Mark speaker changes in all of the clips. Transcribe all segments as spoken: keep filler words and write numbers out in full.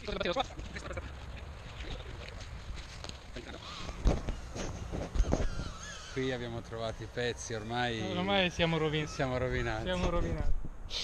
Speaker 1: Qui abbiamo trovato i pezzi, ormai,
Speaker 2: ormai siamo rovinati.
Speaker 1: Siamo rovinati.
Speaker 2: Siamo rovinati.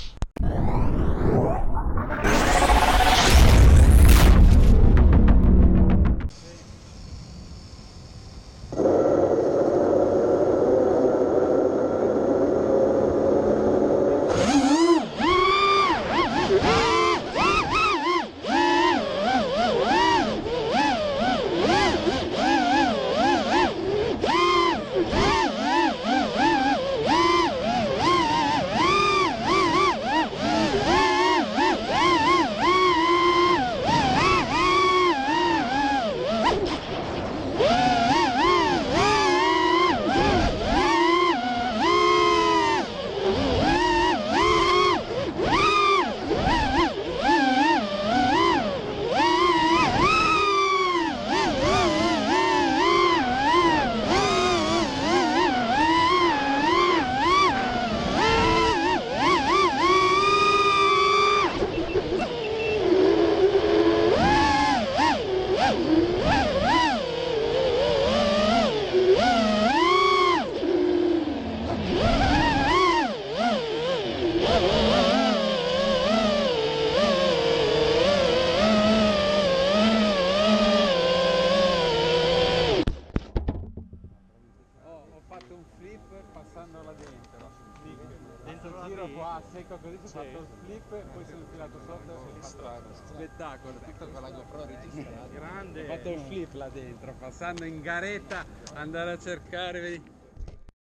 Speaker 1: Un flip passando là dentro,
Speaker 2: dentro
Speaker 1: un giro qua a secco così, ho fatto il flip e poi sono infilato sotto e ho fatto spettacolo, tutto con la GoPro registrata.
Speaker 2: Grande!
Speaker 1: Ho fatto il flip là dentro, passando in garetta, andare a cercare, vedi.